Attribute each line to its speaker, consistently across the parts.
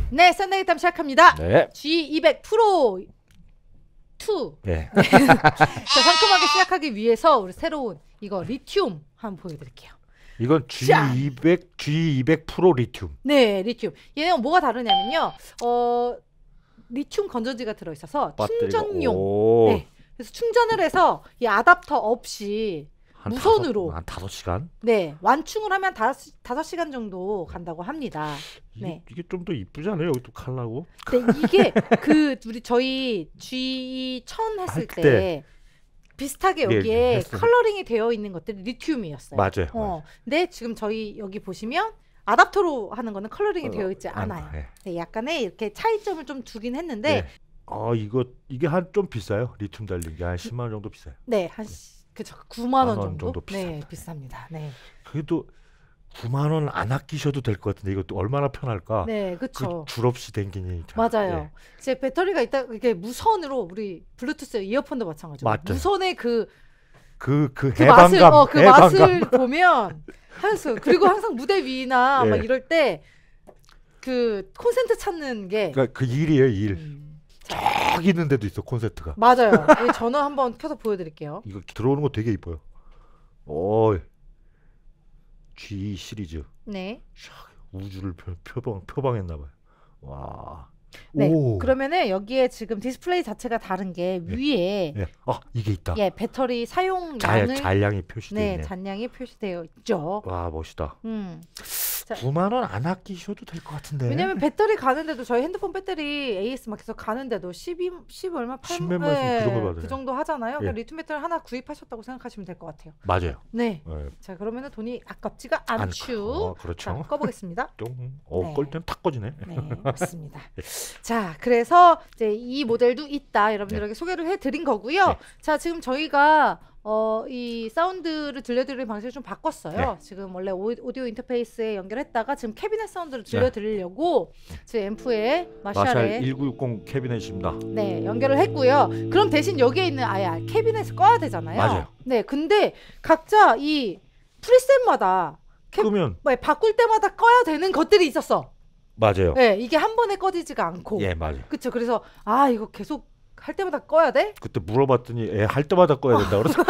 Speaker 1: 네, 썬데이 탐 시작합니다.
Speaker 2: 네.
Speaker 1: G200 프로 2.
Speaker 2: 네.
Speaker 1: 자, 상큼하게 시작하기 위해서 우리 새로운 이거 리튬 한번 보여드릴게요.
Speaker 2: 이건 G200 프로 리튬.
Speaker 1: 네, 리튬. 얘는 뭐가 다르냐면요. 리튬 건전지가 들어있어서 충전용. 네. 그래서 충전을 해서 이 아답터 없이 무선으로
Speaker 2: 한 5시간?
Speaker 1: 네, 완충을 하면 5시간 정도 간다고 합니다. 네.
Speaker 2: 이게 좀 더 이쁘잖아요. 여기 또 칼라고.
Speaker 1: 네, 이게 저희 G1000 했을 때 비슷하게 여기에
Speaker 2: 네,
Speaker 1: 컬러링이 되어 있는 것들이 리튬이었어요.
Speaker 2: 맞아요.
Speaker 1: 근데 지금 저희 여기 보시면 아답터로 하는 거는 컬러링이 되어 있지 않아요. 네, 약간의 이렇게 차이점을 좀 두긴 했는데.
Speaker 2: 이게 한 좀 비싸요. 리튬 달린 게 한 10만 원 정도 비싸요.
Speaker 1: 네, 한 그죠. 9만 원 정도
Speaker 2: 비쌉니다.
Speaker 1: 네, 비쌉니다. 네.
Speaker 2: 그래도 9만 원 안 아끼셔도 될 것 같은데 이것도 얼마나 편할까?
Speaker 1: 네, 그렇죠.
Speaker 2: 줄 없이 댕기니까.
Speaker 1: 맞아요.
Speaker 2: 네.
Speaker 1: 이제 배터리가 있다 이게 무선으로 우리 블루투스 이어폰도 마찬가지고 무선의 그
Speaker 2: 해방감,
Speaker 1: 그 맛을 보면 그리고 항상 무대 위나 막 이럴 때 그 콘센트 찾는 게
Speaker 2: 그러니까 그 일이에요, 일. 쫙 있는 데도 있어 콘센트가.
Speaker 1: 맞아요. 저는 한번 켜서 보여드릴게요.
Speaker 2: 이거 들어오는 거 되게 이뻐요. 오, G 시리즈.
Speaker 1: 네.
Speaker 2: 우주를 표방했나 봐요. 와.
Speaker 1: 네.
Speaker 2: 오.
Speaker 1: 그러면은 여기에 지금 디스플레이 자체가 다른 게 위에
Speaker 2: 이게 있다.
Speaker 1: 예, 배터리 사용량을
Speaker 2: 잔량이 표시되어 있네.
Speaker 1: 네, 잔량이 표시되어 있죠.
Speaker 2: 와, 멋있다.
Speaker 1: 자,
Speaker 2: 9만 원 안 아끼셔도 될 것 같은데.
Speaker 1: 왜냐면 배터리 가는데도 저희 핸드폰 배터리 AS 마켓에서 가는데도 10 얼마
Speaker 2: 10몇 만 원
Speaker 1: 그 정도 하잖아요. 그러니까 리튬 배터리 하나 구입하셨다고 생각하시면 될 것 같아요.
Speaker 2: 맞아요.
Speaker 1: 네. 자, 그러면은 돈이 아깝지가 않죠.
Speaker 2: 그렇죠.
Speaker 1: 자, 꺼보겠습니다.
Speaker 2: 끌 때는 탁 꺼지네.
Speaker 1: 네, 맞습니다. 자, 그래서 이제 이 모델도 있다. 여러분들에게 소개를 해드린 거고요. 자, 지금 저희가 이 사운드를 들려드리는 방식을 좀 바꿨어요. 지금 원래 오디오 인터페이스에 연결했다가 지금 캐비넷 사운드를 들려드리려고 지금 앰프에 마샬의
Speaker 2: 1960 캐비넷입니다.
Speaker 1: 네, 연결을 했고요. 그럼 대신 여기에 있는 아예 캐비넷을 꺼야 되잖아요.
Speaker 2: 맞아요.
Speaker 1: 네, 근데 각자 이 프리셋마다 바꿀 때마다 꺼야 되는 것들이 있었어.
Speaker 2: 맞아요.
Speaker 1: 네, 이게 한 번에 꺼지지가 않고.
Speaker 2: 예, 맞아요.
Speaker 1: 그렇죠. 그래서 이거 계속 할 때마다 꺼야 돼?
Speaker 2: 그때 물어봤더니 할 때마다 꺼야 된다 그래서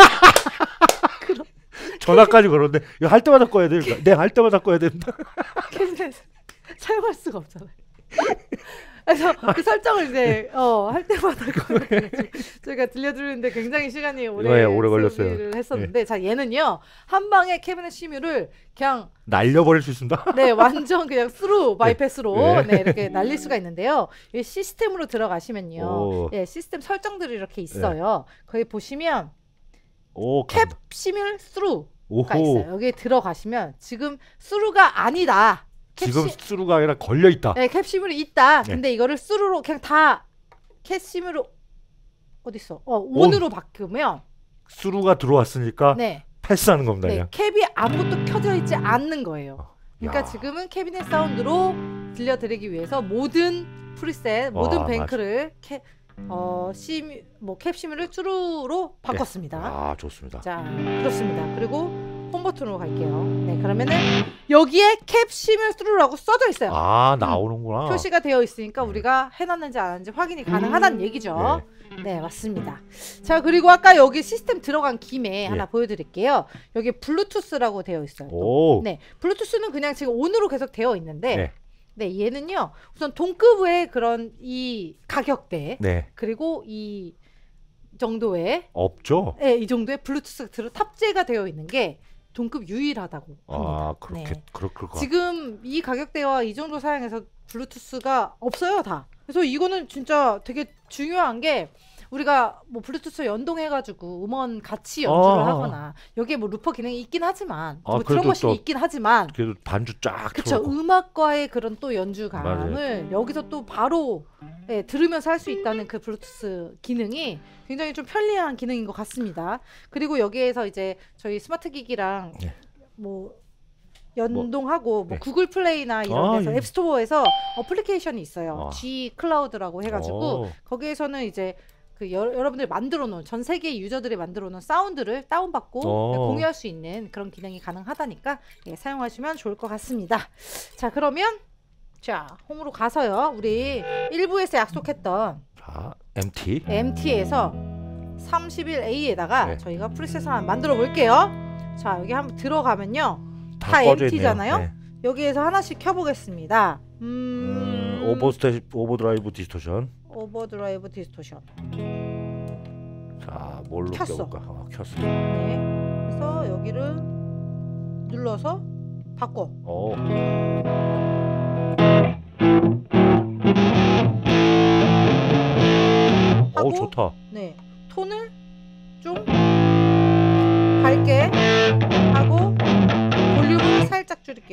Speaker 2: 전화까지 걸었는데 이거 할 때마다 꺼야 돼. 네, 할 때마다 꺼야 된다.
Speaker 1: 캐비넷 사용할 수가 없잖아요. 그래서 그 설정을 이제 할 때마다 저희가 들려드리는데 굉장히 시간이 오래
Speaker 2: 걸렸어요.
Speaker 1: 했었는데 자, 얘는요 한 방에 캐비넷 심유를 그냥
Speaker 2: 날려버릴 수 있습니다.
Speaker 1: 네, 완전 그냥 스루 바이패스로 이렇게 날릴 수가 있는데요. 이 시스템으로 들어가시면요, 시스템 설정들이 이렇게 있어요. 거기 보시면 캡 시뮬 스루가 있어요. 여기 들어가시면 지금 스루가 아니다.
Speaker 2: 지금 스루가 아니라 걸려 있다.
Speaker 1: 네, 캡시뮬이 있다. 근데 이거를 스루로 그냥 다 캡시뮬로 어디 있어? 온으로 바꾸면
Speaker 2: 스루가 들어왔으니까 패스하는 겁니다.
Speaker 1: 네, 캡이 아무것도 켜져 있지 않는 거예요. 그러니까 지금은 캐비넷 사운드로 들려드리기 위해서 모든 프리셋, 모든 뱅크를 캡시뮬을 스루로 바꿨습니다.
Speaker 2: 좋습니다.
Speaker 1: 자, 그렇습니다. 그리고 홈 버튼으로 갈게요. 네, 그러면은 여기에 캡시뮬 스루라고 써져 있어요.
Speaker 2: 나오는구나.
Speaker 1: 표시가 되어 있으니까 우리가 해놨는지 안 했는지 확인이 가능하다는 얘기죠. 네, 맞습니다. 자, 그리고 아까 여기 시스템 들어간 김에 하나 보여드릴게요. 여기 블루투스라고 되어 있어요. 네, 블루투스는 그냥 지금 온으로 계속 되어 있는데 네, 얘는요 우선 동급의 그런 이 가격대 그리고 이 정도의
Speaker 2: 없죠?
Speaker 1: 네, 이 정도의 블루투스 탑재가 되어 있는 게 동급 유일하다고 합니다.
Speaker 2: 그럴 것 같아요.
Speaker 1: 지금 이 가격대와 이 정도 사양에서 블루투스가 없어요, 다. 그래서 이거는 진짜 되게 중요한 게 우리가 뭐 블루투스 연동해가지고 음원 같이 연주를 하거나 여기에 뭐 루퍼 기능이 있긴 하지만 드럼머신이 있긴 하지만
Speaker 2: 그래도 반주 쫙
Speaker 1: 그쵸, 음악과의 그런 또 연주감을 여기서 또 바로 들으면서 할 수 있다는 그 블루투스 기능이 굉장히 좀 편리한 기능인 것 같습니다. 그리고 여기에서 이제 저희 스마트 기기랑 뭐 연동하고 구글 플레이나 이런 데서 앱스토어에서 어플리케이션이 있어요. G 클라우드라고 해가지고 거기에서는 이제 여러분들이 만들어 놓은 전 세계 유저들이 만들어 놓은 사운드를 다운받고 공유할 수 있는 그런 기능이 가능하다니까 사용하시면 좋을 것 같습니다. 자, 그러면 자, 홈으로 가서요. 우리 1부에서 약속했던
Speaker 2: 자, MT.
Speaker 1: MT에서 31A에다가
Speaker 2: 네.
Speaker 1: 저희가 프리셋을 하나 만들어 볼게요. 자, 여기 한번 들어가면요. 다
Speaker 2: 꺼져
Speaker 1: MT잖아요.
Speaker 2: 있네요. 네.
Speaker 1: 여기에서 하나씩 켜보겠습니다.
Speaker 2: 오버드라이브 디스토션.
Speaker 1: 오버드라이브 디스토션.
Speaker 2: 자, 뭘로
Speaker 1: 켰어.
Speaker 2: 껴볼까? 켰어.
Speaker 1: 네. 그래서 여기를 눌러서 바꿔. 하고,
Speaker 2: 좋다.
Speaker 1: 네. 톤을 좀 밝게 하고 볼륨을 살짝 줄일게요.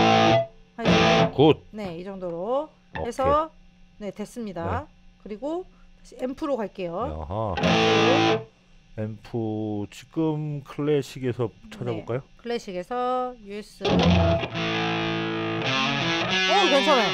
Speaker 2: 굿.
Speaker 1: 네, 이 정도로 해서 네, 됐습니다. 그리고 다시 앰프로 갈게요.
Speaker 2: 아하. 앰프 지금 클래식에서 찾아볼까요?
Speaker 1: 클래식에서 US. 괜찮아요.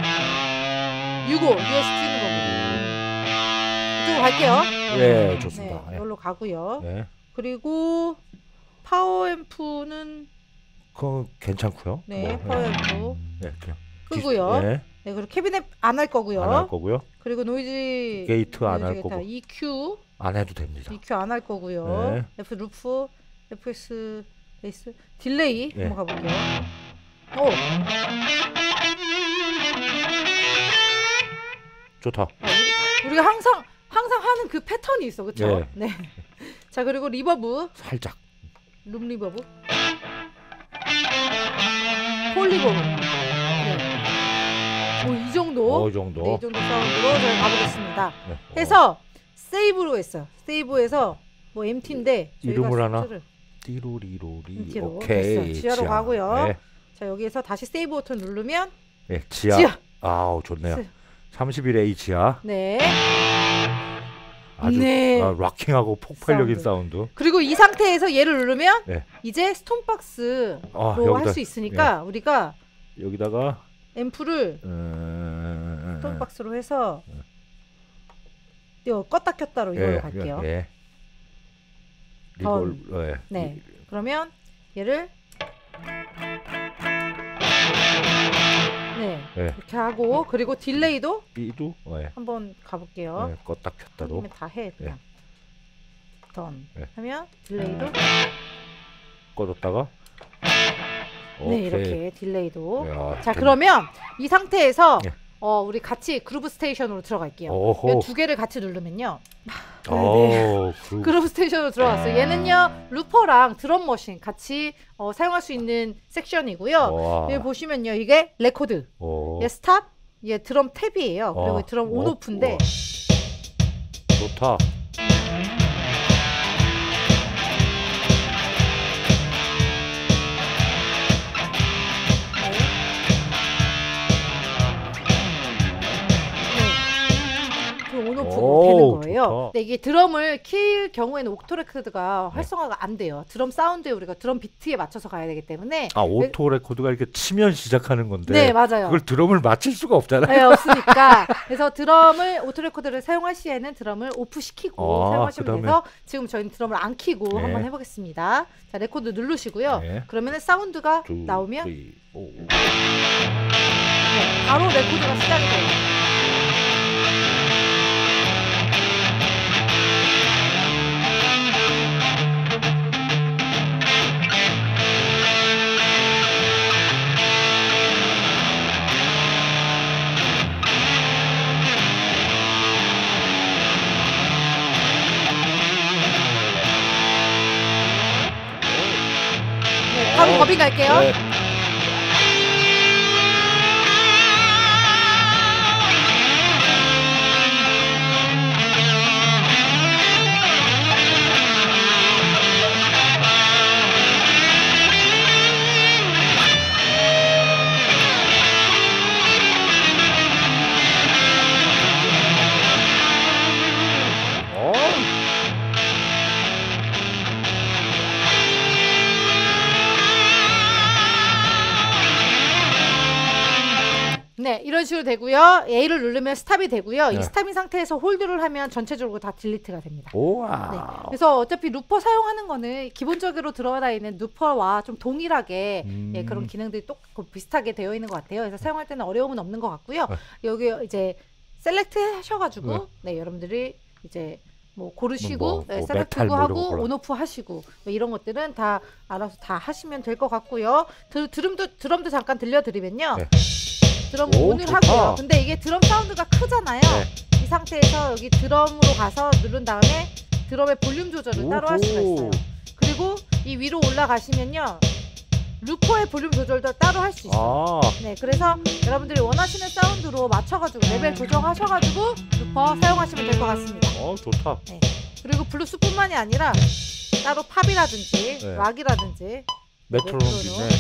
Speaker 1: 65 US 튀는 거고. 이쪽으로 갈게요.
Speaker 2: 예, 좋습니다.
Speaker 1: 네, 이걸로 가고요.
Speaker 2: 네.
Speaker 1: 그리고 파워 앰프는
Speaker 2: 그거 괜찮고요.
Speaker 1: 네, 파워 앰프
Speaker 2: 네, 그냥
Speaker 1: 끄고요.
Speaker 2: 네.
Speaker 1: 네, 그리고 캐비넷 안 할 거고요.
Speaker 2: 안 할 거고요.
Speaker 1: 그리고 노이즈
Speaker 2: 게이트 안 할
Speaker 1: 게이트,
Speaker 2: 거고.
Speaker 1: EQ
Speaker 2: 안 해도 됩니다.
Speaker 1: EQ 안 할 거고요.
Speaker 2: 네.
Speaker 1: F 루프, FS 베이스, 딜레이
Speaker 2: 네.
Speaker 1: 한번 가볼게요.
Speaker 2: 좋다.
Speaker 1: 우리가 항상 하는 그 패턴이 있어, 그렇죠?
Speaker 2: 네.
Speaker 1: 네. 자, 그리고 리버브,
Speaker 2: 살짝.
Speaker 1: 룸 리버브, 폴 리버브. 네. 이 정도.
Speaker 2: 이 정도.
Speaker 1: 네, 이 정도 사운드로 저희 가보겠습니다.
Speaker 2: 네.
Speaker 1: 해서 세이브로 했어요. 세이브해서 뭐 MT인데
Speaker 2: 이름을 하나? 띠로리로리.
Speaker 1: MT로
Speaker 2: 오케이.
Speaker 1: 됐어. 지하로 가고요.
Speaker 2: 네.
Speaker 1: 자, 여기에서 다시 세이브 버튼 누르면
Speaker 2: 네, 지하. 아우, 좋네요. 31A 지하.
Speaker 1: 네.
Speaker 2: 아주
Speaker 1: 네.
Speaker 2: 락킹하고 폭발적인 사운드.
Speaker 1: 그리고 이 상태에서 얘를 누르면
Speaker 2: 네.
Speaker 1: 이제 스톤박스로
Speaker 2: 여기다,
Speaker 1: 할 수 있으니까 우리가
Speaker 2: 여기다가
Speaker 1: 앰프를 스톤박스로 해서 이거 껐다 켰다로 이걸로 갈게요.
Speaker 2: 예.
Speaker 1: 네. 그러면 얘를 네, 이렇게 하고 그리고 딜레이도
Speaker 2: B도
Speaker 1: 한번 가볼게요.
Speaker 2: 껐다 켰다로.
Speaker 1: 다 해 그냥. 던
Speaker 2: 네.
Speaker 1: 하면 딜레이도
Speaker 2: 꺼졌다가.
Speaker 1: 네, 이렇게 딜레이도.
Speaker 2: 야,
Speaker 1: 자, 그러면 이 상태에서
Speaker 2: 예.
Speaker 1: 우리 같이 그루브 스테이션으로 들어갈게요.
Speaker 2: 오호.
Speaker 1: 이 두 개를 같이 누르면요.
Speaker 2: 그루브
Speaker 1: 스테이션으로 들어갔어요. 얘는요 루퍼랑 드럼 머신 같이 사용할 수 있는 섹션이고요. 여기 보시면요 이게 레코드, 얘 스탑, 얘 드럼 탭이에요. 그리고 드럼 온오프인데
Speaker 2: 좋다.
Speaker 1: 온오프로 되는 거예요.
Speaker 2: 좋다.
Speaker 1: 근데 이게 드럼을 킬 경우에는 옥토레코드가 활성화가 안 돼요. 드럼 사운드에 우리가 드럼 비트에 맞춰서 가야 되기 때문에.
Speaker 2: 오토 레코드가 이렇게 치면 시작하는 건데.
Speaker 1: 네, 맞아요.
Speaker 2: 그걸 드럼을 맞출 수가 없잖아요.
Speaker 1: 네, 없으니까. 그래서 드럼을 오토레코드를 사용할 시에는 드럼을 오프 시키고 사용하시면 돼서 지금 저희는 드럼을 안 키고 한번 해보겠습니다. 자, 레코드 누르시고요. 그러면은 사운드가 나오면 바로 레코드가 시작이 돼요. 바로 더빙 갈게요.
Speaker 2: 네.
Speaker 1: 네, 이런 식으로 되고요. A를 누르면 스탑이 되고요.
Speaker 2: 네.
Speaker 1: 이 스탑인 상태에서 홀드를 하면 전체적으로 다 딜리트가 됩니다.
Speaker 2: 오와.
Speaker 1: 네. 그래서 어차피 루퍼 사용하는 거는 기본적으로 들어가 있는 루퍼와 좀 동일하게 예, 그런 기능들이 비슷하게 되어 있는 것 같아요. 그래서 사용할 때는 어려움은 없는 것 같고요.
Speaker 2: 네.
Speaker 1: 여기 이제 셀렉트 하셔가지고 네, 여러분들이 이제 뭐 고르시고 네, 셀렉트도
Speaker 2: 메탈
Speaker 1: 하고 온오프 하시고 뭐 이런 것들은 다 알아서 다 하시면 될 것 같고요. 드럼도 잠깐 들려드리면요.
Speaker 2: 네.
Speaker 1: 드럼
Speaker 2: 오,
Speaker 1: 오늘
Speaker 2: 좋다.
Speaker 1: 하고요. 근데 이게 드럼 사운드가 크잖아요.
Speaker 2: 네.
Speaker 1: 이 상태에서 여기 드럼으로 가서 누른 다음에 드럼의 볼륨 조절을 따로 할 수가 있어요. 그리고 이 위로 올라가시면요. 루퍼의 볼륨 조절도 따로 할 수 있어요. 네, 그래서 여러분들이 원하시는 사운드로 맞춰가지고 레벨 조정하셔가지고 루퍼 사용하시면 될 것 같습니다.
Speaker 2: 좋다.
Speaker 1: 네. 그리고 블루스뿐만이 아니라 따로 팝이라든지
Speaker 2: 네.
Speaker 1: 락이라든지
Speaker 2: 메트로놈이네.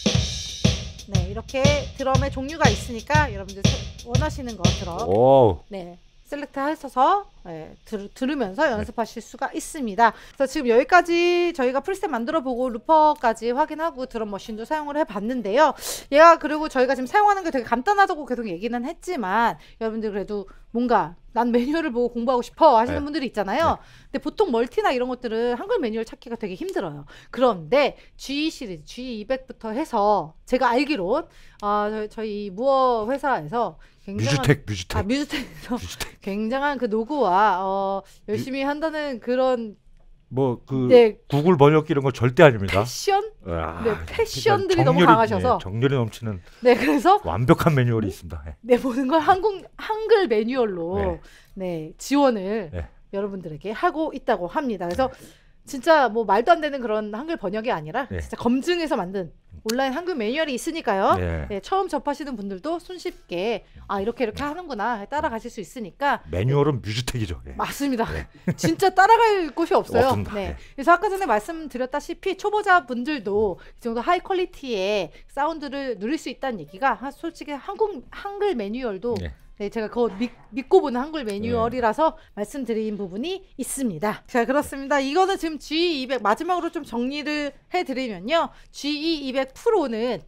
Speaker 1: 네, 이렇게 드럼의 종류가 있으니까 여러분들 원하시는 거 드럼 네, 셀렉트 하셔서 네, 들으면서 연습하실 수가 있습니다. 그래서 지금 여기까지 저희가 프리셋 만들어 보고 루퍼까지 확인하고 드럼 머신도 사용을 해봤는데요. 얘가 그리고 저희가 지금 사용하는 게 되게 간단하다고 계속 얘기는 했지만 여러분들 그래도 뭔가 난 매뉴얼을 보고 공부하고 싶어 하시는
Speaker 2: 네.
Speaker 1: 분들이 있잖아요.
Speaker 2: 네.
Speaker 1: 근데 보통 멀티나 이런 것들은 한글 매뉴얼 찾기가 되게 힘들어요. 그런데 G 시리즈, G200부터 해서 제가 알기론 저희 무어 회사에서 굉장한 뮤즈텍에서 굉장한 그 노고와 열심히 한다는 그런
Speaker 2: 네. 구글 번역기 이런 거 절대 아닙니다.
Speaker 1: 패션? 네, 패션들이 너무 강하셔서
Speaker 2: 정렬이 넘치는
Speaker 1: 네, 그래서
Speaker 2: 완벽한 매뉴얼이 있습니다.
Speaker 1: 네, 모든 걸 한글 매뉴얼로 네, 지원을 여러분들에게 하고 있다고 합니다. 그래서 진짜 뭐 말도 안 되는 그런 한글 번역이 아니라 진짜 검증해서 만든 온라인 한글 매뉴얼이 있으니까요. 네, 처음 접하시는 분들도 손쉽게 이렇게 하는구나 따라가실 수 있으니까
Speaker 2: 매뉴얼은 뮤즈텍이죠.
Speaker 1: 맞습니다. 진짜 따라갈 곳이 없어요.
Speaker 2: 없습니다.
Speaker 1: 그래서 아까 전에 말씀드렸다시피 초보자분들도 이 정도 하이 퀄리티의 사운드를 누릴 수 있다는 얘기가 솔직히 한글 매뉴얼도 네, 제가 그거 믿고 보는 한글 매뉴얼이라서 말씀드린 부분이 있습니다. 자, 그렇습니다. 이거는 지금 G200 마지막으로 좀 정리를 해드리면요. G200 프로는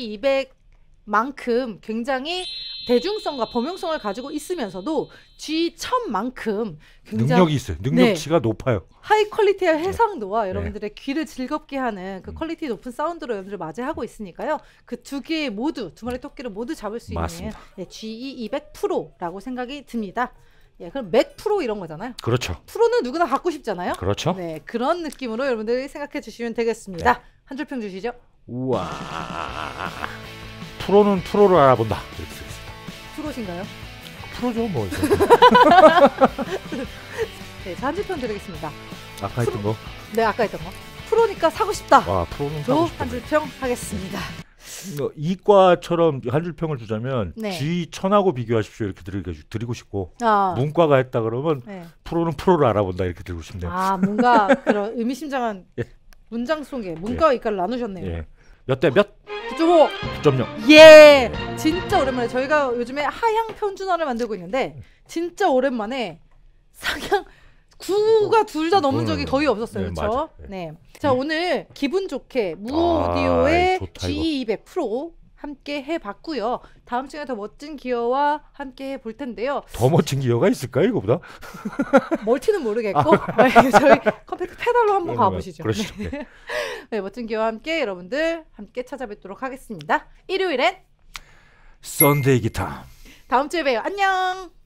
Speaker 1: G200만큼 굉장히 대중성과 범용성을 가지고 있으면서도 G1000만큼 굉장히
Speaker 2: 능력이 있어요. 능력치가 높아요.
Speaker 1: 하이 퀄리티의 해상도와 여러분들의 귀를 즐겁게 하는 그 퀄리티 높은 사운드로 여러분들 맞이하고 있으니까요. 그 두 마리 토끼를 모두 잡을 수 있는 G200 프로라고 생각이 듭니다. 예, 그럼 맥 프로 이런 거잖아요.
Speaker 2: 그렇죠.
Speaker 1: 프로는 누구나 갖고 싶잖아요.
Speaker 2: 그렇죠.
Speaker 1: 네, 그런 느낌으로 여러분들이 생각해 주시면 되겠습니다. 한 줄 평 주시죠.
Speaker 2: 우와. 프로는 프로를 알아본다. 이렇게 쓰겠습니다.
Speaker 1: 프로신가요?
Speaker 2: 프로죠, 뭐.
Speaker 1: 네, 한 줄 평 드리겠습니다.
Speaker 2: 아까 했던 거?
Speaker 1: 네, 아까 했던 거. 프로니까 사고 싶다.
Speaker 2: 프로는 사고 싶다.
Speaker 1: 한 줄 평 하겠습니다.
Speaker 2: 이과처럼 한 줄 평을 주자면
Speaker 1: 네.
Speaker 2: G1000하고 비교하십시오 이렇게 드리고 싶고 문과가 했다 그러면 프로는 프로를 알아본다 이렇게 드리고 싶네요.
Speaker 1: 뭔가 그런 의미심장한 문장 속에 문과와 이과를 나누셨네요.
Speaker 2: 몇 대 몇?
Speaker 1: 9.5.
Speaker 2: 9.0.
Speaker 1: 예. 진짜 오랜만에 저희가 요즘에 하향 평준화를 만들고 있는데 진짜 오랜만에 상향 9가 둘 다 넘은 적이 거의 없었어요. 그렇죠? 네. 자, 오늘 기분 좋게 무오디오의 G200 프로 함께 해봤고요. 다음 시간에 더 멋진 기어와 함께 해볼 텐데요.
Speaker 2: 더 멋진 기어가 있을까요, 이거보다?
Speaker 1: 멀티는 모르겠고 저희 컴팩트 페달로 한번 가보시죠.
Speaker 2: 그러시죠.
Speaker 1: 네, 멋진 기어와 함께 여러분들 함께 찾아뵙도록 하겠습니다. 일요일엔
Speaker 2: 썬데이 기타.
Speaker 1: 다음 주에 봬요. 안녕.